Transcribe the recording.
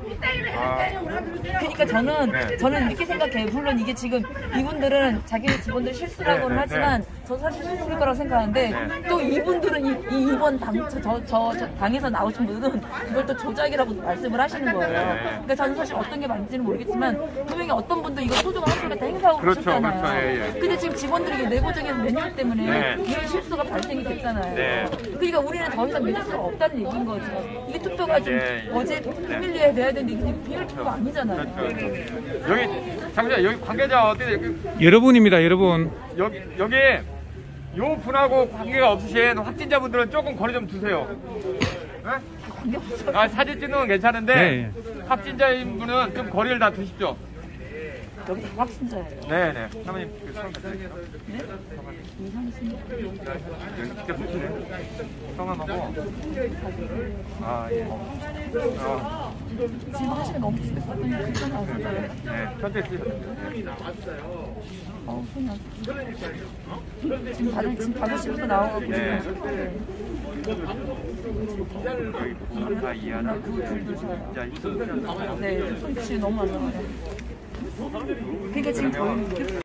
그러니까 저는 이렇게 생각해요. 물론 이게 지금 이분들은 자기네 직원들 실수라고는 하지만 저 사실 실수일 거라고 생각하는데 또 이분들은 이번 저 당에서 나오신 분은 이걸 또 조작이라고 말씀을 하시는 거예요. 그러니까 저는 사실 어떤 게 맞는지는 모르겠지만 분명히 어떤 분도 이거 소중한 한 줄에 다 행사하고 계셨잖아요. 근데 지금 직원들에게 내부적인 매뉴얼 때문에 이런 실수가 발생이 됐잖아요. 그러니까 우리는 더 이상 믿을 수가 없다는 얘기인 거죠. 이게 투표가 좀 어제 패밀리에 내야 되는데 이게 비밀 투표가 아니잖아요. 여기 잠시만, 여기 관계자 어떻게 여러분입니다, 여러분. 여기 요 분하고 관계가 없으신 확진자분들은 조금 거리 좀 두세요. 네? 사진 찍는 건 괜찮은데 확진자인 분은 좀 거리를 다 두십시오. 여기 다 확진자예요. 네네. 사모님 그 성함 부탁드릴게요. 네? 이상했습니다. 여기 직접 쓰시네. 성함하고. 아 예. 지금 하시는 거 엄청 쓰겠어요. 괜찮아요. 네, 천천히 쓰세요. 손이 지금 받으실 분 나와가지고 네. 다 이해하나? 네, 손짓이 너무 안 나와요. 그러니까 지금 저희